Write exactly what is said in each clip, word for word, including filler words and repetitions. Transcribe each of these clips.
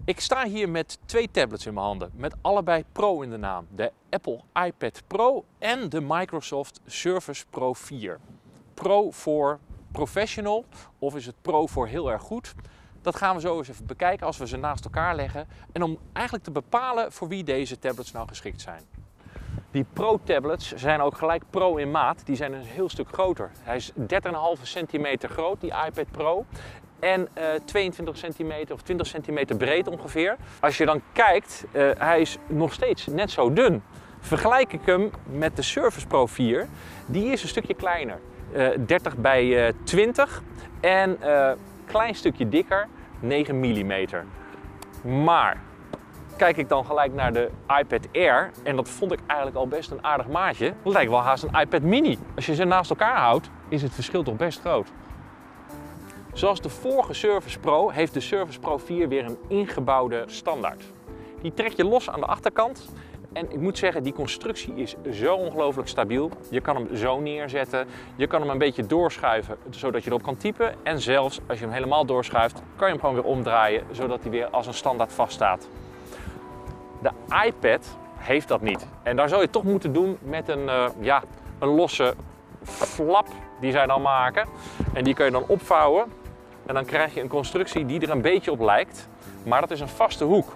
Ik sta hier met twee tablets in mijn handen, met allebei Pro in de naam. De Apple iPad Pro en de Microsoft Surface Pro vier. Pro voor professional of is het Pro voor heel erg goed? Dat gaan we zo eens even bekijken als we ze naast elkaar leggen. En om eigenlijk te bepalen voor wie deze tablets nou geschikt zijn. Die Pro tablets zijn ook gelijk Pro in maat. Die zijn een heel stuk groter. Hij is dertien komma vijf centimeter groot, die iPad Pro. En uh, tweeëntwintig centimeter of twintig centimeter breed ongeveer. Als je dan kijkt, uh, hij is nog steeds net zo dun. Vergelijk ik hem met de Surface Pro vier. Die is een stukje kleiner. Uh, dertig bij twintig. En een uh, klein stukje dikker, negen millimeter. Maar kijk ik dan gelijk naar de iPad Air, en dat vond ik eigenlijk al best een aardig maatje. Het lijkt wel haast een iPad mini. Als je ze naast elkaar houdt, is het verschil toch best groot. Zoals de vorige Surface Pro heeft de Surface Pro vier weer een ingebouwde standaard. Die trek je los aan de achterkant. En ik moet zeggen, die constructie is zo ongelooflijk stabiel. Je kan hem zo neerzetten. Je kan hem een beetje doorschuiven, zodat je erop kan typen. En zelfs als je hem helemaal doorschuift, kan je hem gewoon weer omdraaien, zodat hij weer als een standaard vaststaat. De iPad heeft dat niet. En daar zou je toch moeten doen met een, uh, ja, een losse flap die zij dan maken. En die kun je dan opvouwen. En dan krijg je een constructie die er een beetje op lijkt. Maar dat is een vaste hoek.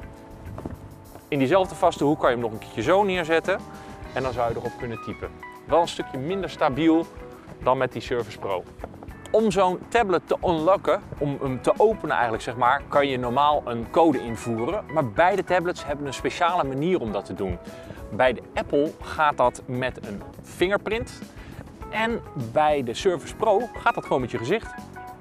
In diezelfde vaste hoek kan je hem nog een keertje zo neerzetten. En dan zou je erop kunnen typen. Wel een stukje minder stabiel dan met die Surface Pro. Om zo'n tablet te unlocken, om hem te openen eigenlijk zeg maar, kan je normaal een code invoeren. Maar beide tablets hebben een speciale manier om dat te doen. Bij de Apple gaat dat met een fingerprint. En bij de Surface Pro gaat dat gewoon met je gezicht.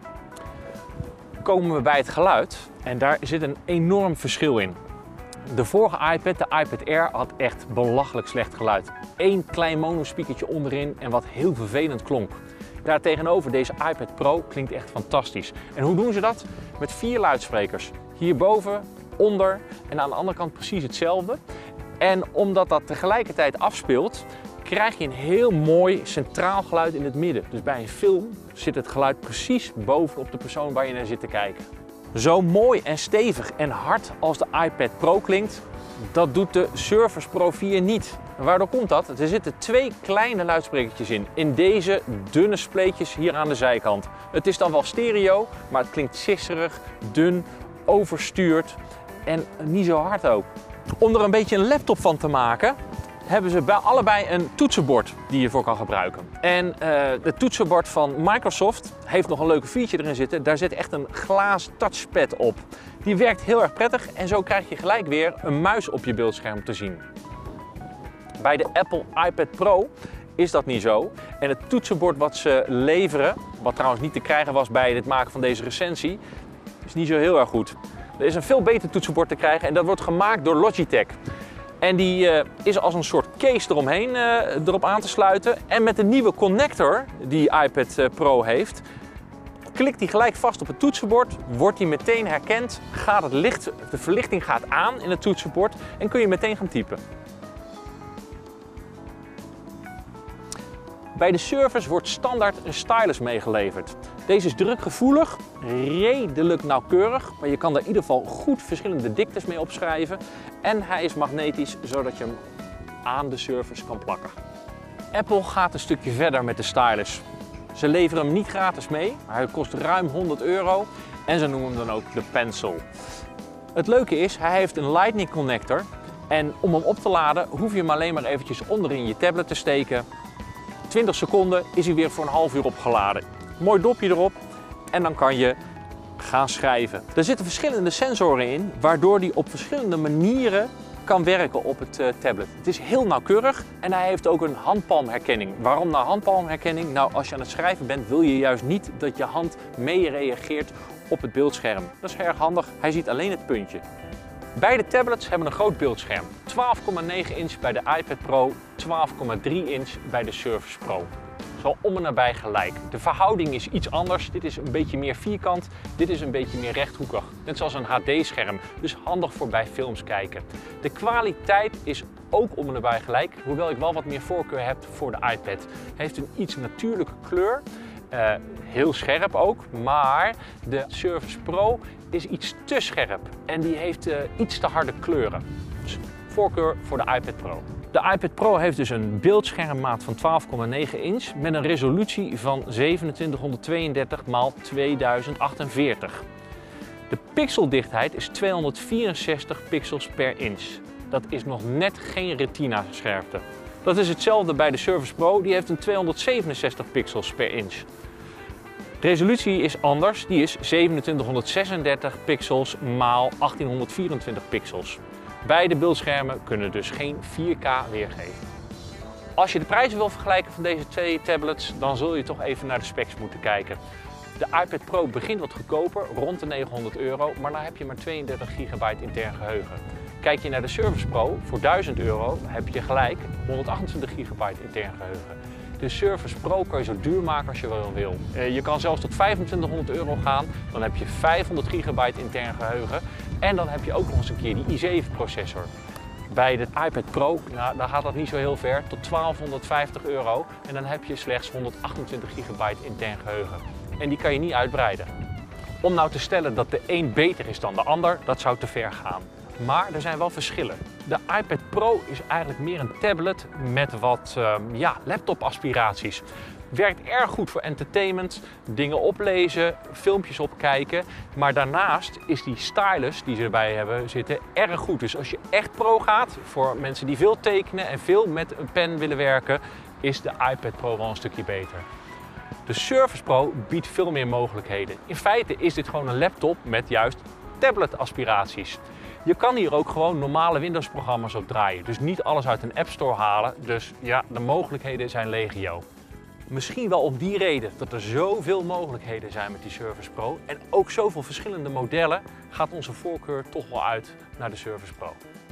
Komen we bij het geluid en daar zit een enorm verschil in. De vorige iPad, de iPad Air, had echt belachelijk slecht geluid. Eén klein monospeakertje onderin en wat heel vervelend klonk. Daartegenover deze iPad Pro klinkt echt fantastisch. En hoe doen ze dat? Met vier luidsprekers. Hierboven, onder en aan de andere kant precies hetzelfde. En omdat dat tegelijkertijd afspeelt, krijg je een heel mooi centraal geluid in het midden. Dus bij een film zit het geluid precies bovenop de persoon waar je naar zit te kijken. Zo mooi en stevig en hard als de iPad Pro klinkt, dat doet de Surface Pro vier niet. En waardoor komt dat? Er zitten twee kleine luidsprekertjes in, in deze dunne spleetjes hier aan de zijkant. Het is dan wel stereo, maar het klinkt sisserig, dun, overstuurd en niet zo hard ook. Om er een beetje een laptop van te maken, hebben ze bij allebei een toetsenbord die je voor kan gebruiken. En uh, het toetsenbord van Microsoft heeft nog een leuke feature erin zitten. Daar zit echt een glazen touchpad op. Die werkt heel erg prettig en zo krijg je gelijk weer een muis op je beeldscherm te zien. Bij de Apple iPad Pro is dat niet zo. En het toetsenbord wat ze leveren, wat trouwens niet te krijgen was bij het maken van deze recensie, is niet zo heel erg goed. Er is een veel beter toetsenbord te krijgen en dat wordt gemaakt door Logitech. En die uh, is als een soort case eromheen uh, erop aan te sluiten. En met de nieuwe connector die iPad Pro heeft, klikt die gelijk vast op het toetsenbord, wordt die meteen herkend, gaat het licht, de verlichting gaat aan in het toetsenbord en kun je meteen gaan typen. Bij de Surface wordt standaard een stylus meegeleverd. Deze is drukgevoelig, redelijk nauwkeurig, maar je kan er in ieder geval goed verschillende diktes mee opschrijven. En hij is magnetisch, zodat je hem aan de Surface kan plakken. Apple gaat een stukje verder met de stylus. Ze leveren hem niet gratis mee, maar hij kost ruim honderd euro en ze noemen hem dan ook de Pencil. Het leuke is, hij heeft een Lightning connector en om hem op te laden hoef je hem alleen maar eventjes onderin je tablet te steken. twintig seconden is hij weer voor een half uur opgeladen. Mooi dopje erop en dan kan je gaan schrijven. Er zitten verschillende sensoren in, waardoor die op verschillende manieren kan werken op het uh, tablet. Het is heel nauwkeurig en hij heeft ook een handpalmherkenning. Waarom nou handpalmherkenning? Nou, als je aan het schrijven bent, wil je juist niet dat je hand mee reageert op het beeldscherm. Dat is erg handig. Hij ziet alleen het puntje. Beide tablets hebben een groot beeldscherm. twaalf komma negen inch bij de iPad Pro, twaalf komma drie inch bij de Surface Pro. Zo om en nabij gelijk. De verhouding is iets anders. Dit is een beetje meer vierkant, dit is een beetje meer rechthoekig. Net zoals een H D-scherm, dus handig voor bij films kijken. De kwaliteit is ook om en nabij gelijk, hoewel ik wel wat meer voorkeur heb voor de iPad. Hij heeft een iets natuurlijke kleur. Uh, heel scherp ook, maar de Surface Pro is iets te scherp en die heeft uh, iets te harde kleuren. Dus voorkeur voor de iPad Pro. De iPad Pro heeft dus een beeldschermmaat van twaalf komma negen inch met een resolutie van zevenentwintighonderdtweeëndertig bij tweeduizend achtenveertig. De pixeldichtheid is tweehonderdvierenzestig pixels per inch. Dat is nog net geen retina scherpte. Dat is hetzelfde bij de Surface Pro, die heeft een tweehonderdzevenenzestig pixels per inch. De resolutie is anders, die is zevenentwintighonderdzesendertig pixels bij achttienhonderdvierentwintig pixels. Beide beeldschermen kunnen dus geen vier K weergeven. Als je de prijzen wil vergelijken van deze twee tablets, dan zul je toch even naar de specs moeten kijken. De iPad Pro begint wat goedkoper, rond de negenhonderd euro, maar dan heb je maar tweeëndertig gigabyte intern geheugen. Kijk je naar de Surface Pro, voor duizend euro heb je gelijk honderdachtentwintig gigabyte intern geheugen. De Surface Pro kan je zo duur maken als je wel wil. Je kan zelfs tot vijfentwintighonderd euro gaan, dan heb je vijfhonderd gigabyte intern geheugen en dan heb je ook nog eens een keer die i zeven processor. Bij de iPad Pro, nou, dan gaat dat niet zo heel ver, tot twaalfhonderdvijftig euro en dan heb je slechts honderdachtentwintig gigabyte intern geheugen. En die kan je niet uitbreiden. Om nou te stellen dat de een beter is dan de ander, dat zou te ver gaan. Maar er zijn wel verschillen. De iPad Pro is eigenlijk meer een tablet met wat uh, ja, laptop-aspiraties. Werkt erg goed voor entertainment, dingen oplezen, filmpjes opkijken. Maar daarnaast is die stylus die ze erbij hebben zitten erg goed. Dus als je echt pro gaat, voor mensen die veel tekenen en veel met een pen willen werken, is de iPad Pro wel een stukje beter. De Surface Pro biedt veel meer mogelijkheden. In feite is dit gewoon een laptop met juist tablet-aspiraties. Je kan hier ook gewoon normale Windows-programma's op draaien. Dus niet alles uit een App Store halen. Dus ja, de mogelijkheden zijn legio. Misschien wel om die reden dat er zoveel mogelijkheden zijn met die Surface Pro en ook zoveel verschillende modellen, gaat onze voorkeur toch wel uit naar de Surface Pro.